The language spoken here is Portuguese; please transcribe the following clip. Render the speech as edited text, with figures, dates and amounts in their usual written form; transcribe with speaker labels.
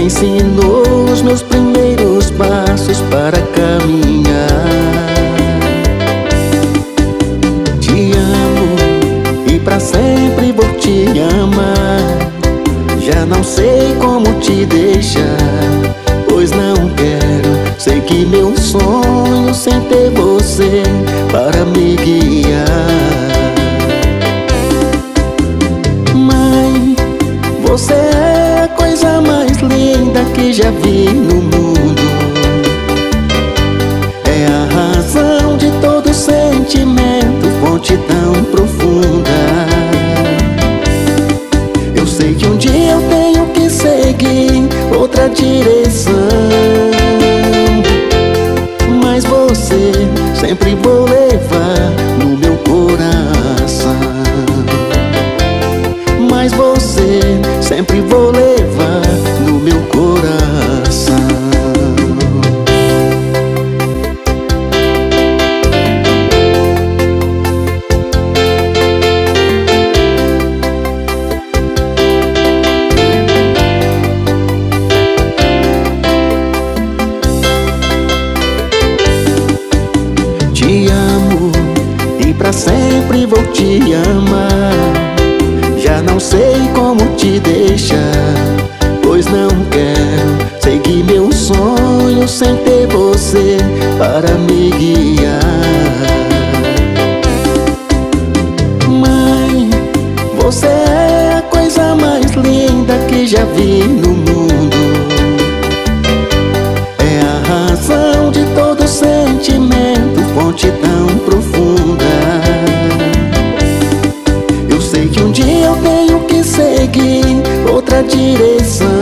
Speaker 1: ensinou os meus primeiros passos para caminhar. Te amo e pra sempre vou te amar. Já não sei como te deixar, pois não quero seguir meu sonho sem ter você para me guiar. Mãe, você é a coisa mais linda que já vi no mundo. É a razão de todo sentimento, fonte tão profunda. Eu sei que um dia eu tenho que seguir outra direção, mas você sempre vou levar no meu coração. Mas você sempre vou levar no meu coração. Te amo e pra sempre vou te amar. Já não sei como te deixar, pois não quero seguir meu sonho sem ter você para me guiar. Mãe, você é a coisa mais linda que já vi no mundo. É a razão de todo sentimento, fonte tão profunda. Eu sei que um dia eu tenho que seguir outra direção,